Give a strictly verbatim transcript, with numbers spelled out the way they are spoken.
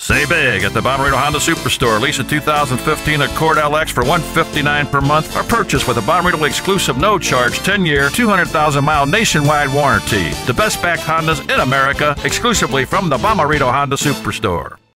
Say big at the BomHND Honda Superstore. Lease a two thousand fifteen Accord L X for one hundred fifty-nine dollars per month or purchase with a BomHND exclusive no-charge ten-year, two hundred thousand mile nationwide warranty. The best-backed Hondas in America, exclusively from the BomHND Honda Superstore.